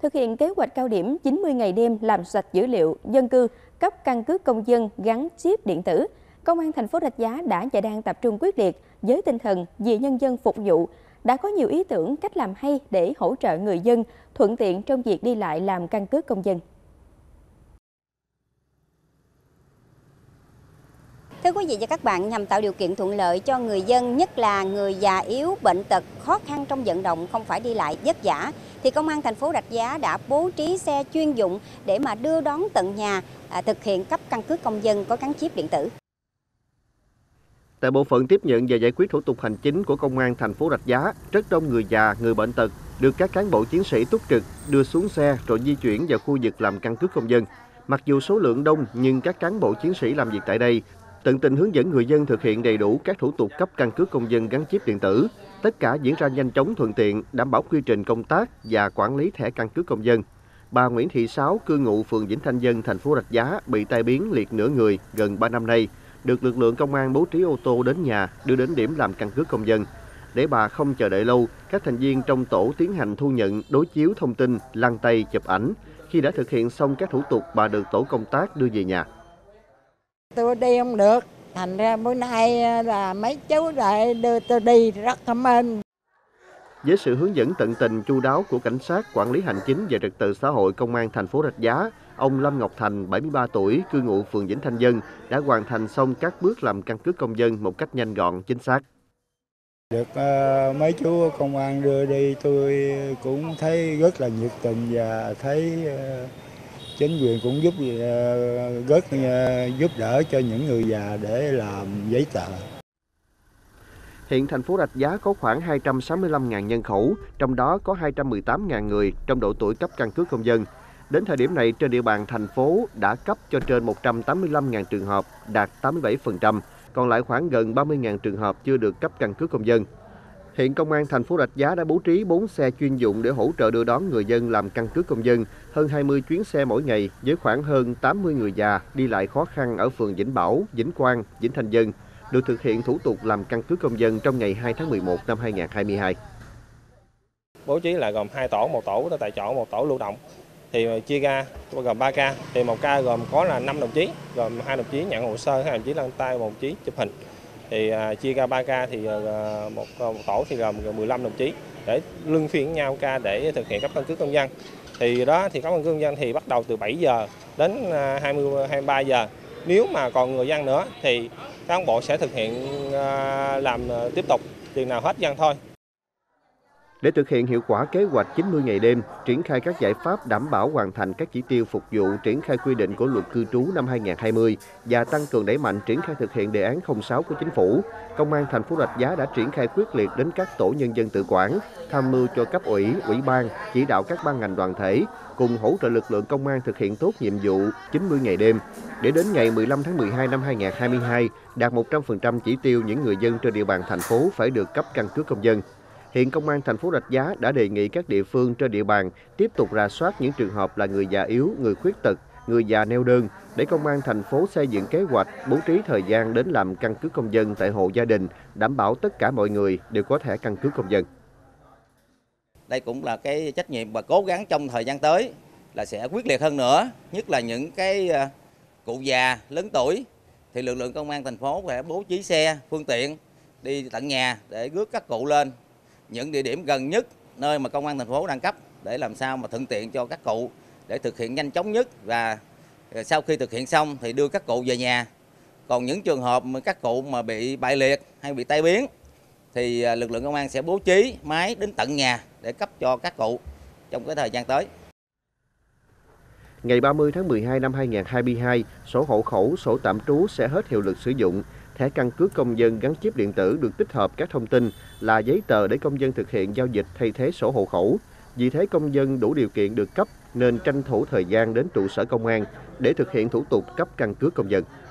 Thực hiện kế hoạch cao điểm 90 ngày đêm làm sạch dữ liệu dân cư, cấp căn cước công dân gắn chip điện tử, Công an thành phố Rạch Giá đã và đang tập trung quyết liệt với tinh thần vì nhân dân phục vụ, đã có nhiều ý tưởng cách làm hay để hỗ trợ người dân thuận tiện trong việc đi lại làm căn cước công dân. Thưa quý vị và các bạn, nhằm tạo điều kiện thuận lợi cho người dân, nhất là người già yếu, bệnh tật, khó khăn trong vận động, không phải đi lại vất vả, thì Công an thành phố Rạch Giá đã bố trí xe chuyên dụng để mà đưa đón tận nhà, thực hiện cấp căn cước công dân có gắn chip điện tử. Tại bộ phận tiếp nhận và giải quyết thủ tục hành chính của Công an thành phố Rạch Giá, rất đông người già, người bệnh tật được các cán bộ chiến sĩ túc trực đưa xuống xe rồi di chuyển vào khu vực làm căn cước công dân. Mặc dù số lượng đông nhưng các cán bộ chiến sĩ làm việc tại đây tận tình hướng dẫn người dân thực hiện đầy đủ các thủ tục cấp căn cước công dân gắn chip điện tử. Tất cả diễn ra nhanh chóng thuận tiện, đảm bảo quy trình công tác và quản lý thẻ căn cước công dân. Bà Nguyễn Thị Sáu, cư ngụ phường Vĩnh Thanh Dân, thành phố Rạch Giá bị tai biến liệt nửa người gần 3 năm nay, được lực lượng công an bố trí ô tô đến nhà đưa đến điểm làm căn cước công dân. Để bà không chờ đợi lâu, các thành viên trong tổ tiến hành thu nhận, đối chiếu thông tin, lăn tay, chụp ảnh. Khi đã thực hiện xong các thủ tục, bà được tổ công tác đưa về nhà. Tôi đi không được, thành ra bữa nay là mấy chú lại đưa tôi đi, rất cảm ơn. Với sự hướng dẫn tận tình chu đáo của cảnh sát quản lý hành chính và trật tự xã hội Công an thành phố Rạch Giá, ông Lâm Ngọc Thành, 73 tuổi, cư ngụ phường Vĩnh Thanh Dân, đã hoàn thành xong các bước làm căn cước công dân một cách nhanh gọn, chính xác. Được mấy chú công an đưa đi, tôi cũng thấy rất là nhiệt tình và thấy chính quyền cũng rất giúp đỡ cho những người già để làm giấy tờ. Hiện thành phố Rạch Giá có khoảng 265.000 nhân khẩu, trong đó có 218.000 người trong độ tuổi cấp căn cước công dân. Đến thời điểm này, trên địa bàn thành phố đã cấp cho trên 185.000 trường hợp, đạt 87%, còn lại khoảng gần 30.000 trường hợp chưa được cấp căn cước công dân. Hiện Công an thành phố Rạch Giá đã bố trí 4 xe chuyên dụng để hỗ trợ đưa đón người dân làm căn cước công dân, hơn 20 chuyến xe mỗi ngày với khoảng hơn 80 người già đi lại khó khăn ở phường Vĩnh Bảo, Vĩnh Quang, Vĩnh Thanh Dân, được thực hiện thủ tục làm căn cước công dân trong ngày 2 tháng 11 năm 2022. Bố trí là gồm 2 tổ, một tổ tại chỗ, một tổ lưu động. Thì chia ra gồm 3 ca, thì một ca gồm có là 5 đồng chí, gồm 2 đồng chí nhận hồ sơ, 2 đồng chí lăn tay, 1 đồng chí chụp hình. Thì chia ra 3 ca thì một tổ thì gồm 15 đồng chí để luân phiên nhau ca để thực hiện cấp căn cước công dân. Thì đó thì cấp căn cước công dân thì bắt đầu từ 7 giờ đến 23 giờ. Nếu mà còn người dân nữa thì cán bộ sẽ thực hiện làm tiếp tục chừng nào hết dân thôi. Để thực hiện hiệu quả kế hoạch 90 ngày đêm, triển khai các giải pháp đảm bảo hoàn thành các chỉ tiêu phục vụ triển khai quy định của Luật Cư trú năm 2020 và tăng cường đẩy mạnh triển khai thực hiện đề án 06 của Chính phủ, Công an thành phố Rạch Giá đã triển khai quyết liệt đến các tổ nhân dân tự quản, tham mưu cho cấp ủy, ủy ban, chỉ đạo các ban ngành đoàn thể cùng hỗ trợ lực lượng công an thực hiện tốt nhiệm vụ 90 ngày đêm. Để đến ngày 15 tháng 12 năm 2022, đạt 100% chỉ tiêu những người dân trên địa bàn thành phố phải được cấp căn cước công dân. Hiện Công an thành phố Rạch Giá đã đề nghị các địa phương trên địa bàn tiếp tục rà soát những trường hợp là người già yếu, người khuyết tật, người già neo đơn để Công an thành phố xây dựng kế hoạch bố trí thời gian đến làm căn cước công dân tại hộ gia đình, đảm bảo tất cả mọi người đều có thẻ căn cước công dân. Đây cũng là cái trách nhiệm và cố gắng trong thời gian tới là sẽ quyết liệt hơn nữa, nhất là những cái cụ già lớn tuổi thì lực lượng công an thành phố sẽ bố trí xe, phương tiện đi tận nhà để rước các cụ lên những địa điểm gần nhất nơi mà công an thành phố đang cấp để làm sao mà thuận tiện cho các cụ để thực hiện nhanh chóng nhất, và sau khi thực hiện xong thì đưa các cụ về nhà. Còn những trường hợp mà các cụ mà bị bại liệt hay bị tai biến thì lực lượng công an sẽ bố trí máy đến tận nhà để cấp cho các cụ trong cái thời gian tới. Ngày 30 tháng 12 năm 2022, sổ hộ khẩu, sổ tạm trú sẽ hết hiệu lực sử dụng. Thẻ căn cước công dân gắn chip điện tử được tích hợp các thông tin là giấy tờ để công dân thực hiện giao dịch thay thế sổ hộ khẩu. Vì thế công dân đủ điều kiện được cấp nên tranh thủ thời gian đến trụ sở công an để thực hiện thủ tục cấp căn cước công dân.